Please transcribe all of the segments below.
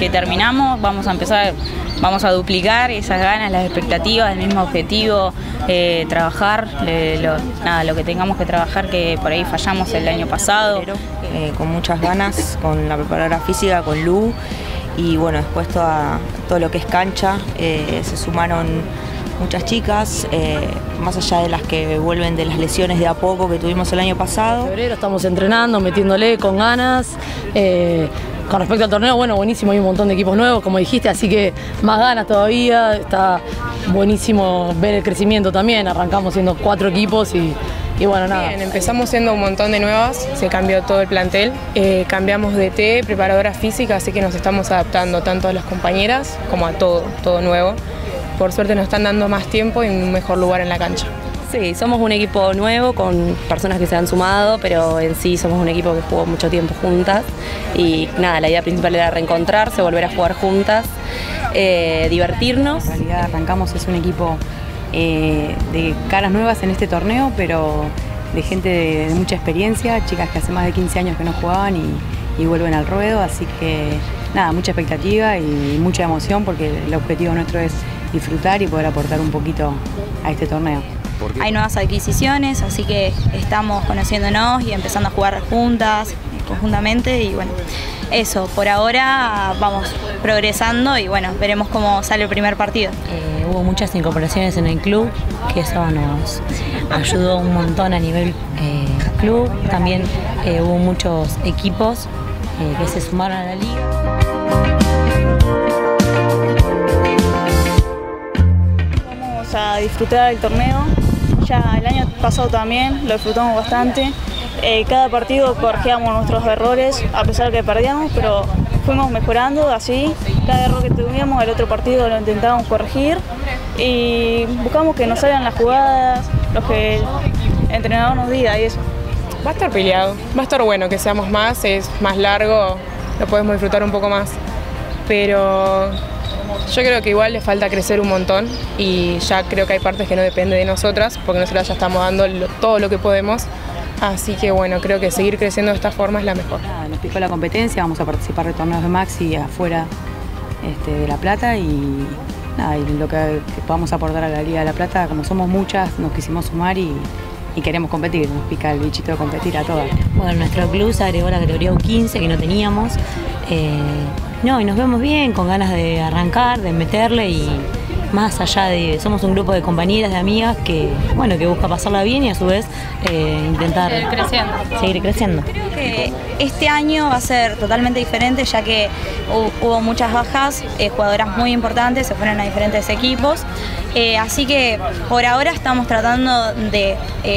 que terminamos vamos a empezar, vamos a duplicar esas ganas, las expectativas, el mismo objetivo, trabajar lo que tengamos que trabajar, que por ahí fallamos el año pasado. Con muchas ganas, con la preparadora física, con Lu, y bueno, después todo lo que es cancha, se sumaron muchas chicas, más allá de las que vuelven de las lesiones de a poco que tuvimos el año pasado. En febrero estamos entrenando, metiéndole con ganas. Con respecto al torneo, bueno, buenísimo, hay un montón de equipos nuevos, como dijiste, así que más ganas todavía. Está buenísimo ver el crecimiento también. Arrancamos siendo 4 equipos y bueno, nada. Bien, empezamos siendo un montón de nuevas, se cambió todo el plantel, cambiamos de DT, preparadora física, así que nos estamos adaptando tanto a las compañeras como a todo nuevo. Por suerte nos están dando más tiempo y un mejor lugar en la cancha. Sí, somos un equipo nuevo con personas que se han sumado, pero en sí somos un equipo que jugó mucho tiempo juntas y nada, la idea principal era reencontrarse, volver a jugar juntas, divertirnos. En realidad arrancamos, es un equipo de caras nuevas en este torneo, pero de gente de mucha experiencia, chicas que hace más de 15 años que no jugaban y vuelven al ruedo, así que nada, mucha expectativa y mucha emoción porque el objetivo nuestro es disfrutar y poder aportar un poquito a este torneo. Hay nuevas adquisiciones, así que estamos conociéndonos y empezando a jugar juntas, conjuntamente, y bueno, eso, por ahora vamos progresando y bueno, veremos cómo sale el primer partido. Hubo muchas incorporaciones en el club, que eso nos ayudó un montón a nivel club. También hubo muchos equipos que se sumaron a la liga. Vamos a disfrutar el torneo. Ya el año pasado también lo disfrutamos bastante. Cada partido corregíamos nuestros errores, a pesar de que perdíamos, pero fuimos mejorando así. Cada error que tuvimos, el otro partido lo intentábamos corregir y buscamos que nos salgan las jugadas, los que el entrenador nos diga y eso. Va a estar peleado, va a estar bueno que seamos más, es más largo, lo podemos disfrutar un poco más, pero yo creo que igual le falta crecer un montón y ya creo que hay partes que no dependen de nosotras, porque nosotras ya estamos dando todo lo que podemos, así que bueno, creo que seguir creciendo de esta forma es la mejor. Nos picó la competencia, vamos a participar de torneos de Maxi afuera de La Plata y nada, y lo que podamos aportar a la Liga de La Plata, como somos muchas, nos quisimos sumar y queremos competir, nos pica el bichito de competir a todas. Bueno, nuestro club se agregó la categoría U15 que no teníamos. Y nos vemos bien, con ganas de arrancar, de meterle y más allá de... Somos un grupo de compañeras, de amigas que busca pasarla bien y a su vez intentar seguir creciendo. Creo que este año va a ser totalmente diferente, ya que hubo muchas bajas, jugadoras muy importantes, se fueron a diferentes equipos, así que por ahora estamos tratando de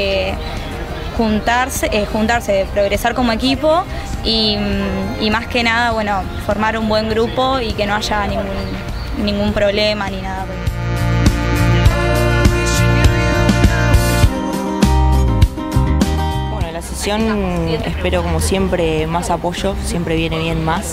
juntarse, progresar como equipo y más que nada, bueno, formar un buen grupo y que no haya ningún problema ni nada. Bueno, la sesión espero como siempre más apoyo, siempre viene bien más.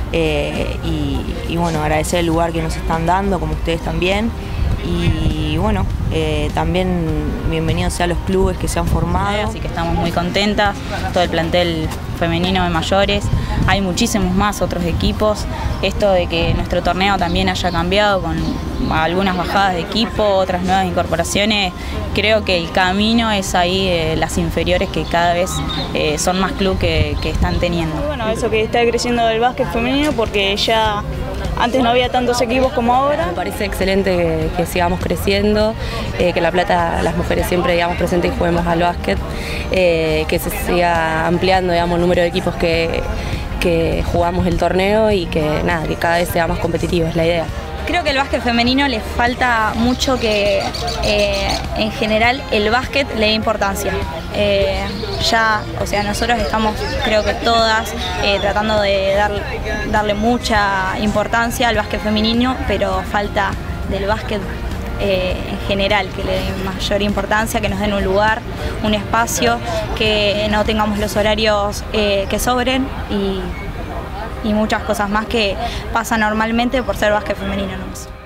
Y bueno, agradecer el lugar que nos están dando, como ustedes también. Y bueno, también bienvenidos sean los clubes que se han formado. Así que estamos muy contentas, todo el plantel femenino de mayores, hay muchísimos más otros equipos. Esto de que nuestro torneo también haya cambiado con algunas bajadas de equipo, otras nuevas incorporaciones, creo que el camino es ahí, las inferiores que cada vez son más clubes que están teniendo. Bueno, eso que está creciendo el básquet femenino porque ya antes no había tantos equipos como ahora. Me parece excelente que sigamos creciendo, que en La Plata las mujeres siempre digamos presentes y juguemos al básquet, que se siga ampliando digamos el número de equipos que jugamos el torneo y que nada, que cada vez sea más competitivo, es la idea. Creo que el básquet femenino le falta mucho que en general el básquet le dé importancia. Nosotros estamos, creo que todas, tratando de darle mucha importancia al básquet femenino, pero falta del básquet en general, que le den mayor importancia, que nos den un lugar, un espacio, que no tengamos los horarios que sobren y muchas cosas más que pasan normalmente por ser básquet femenino nomás.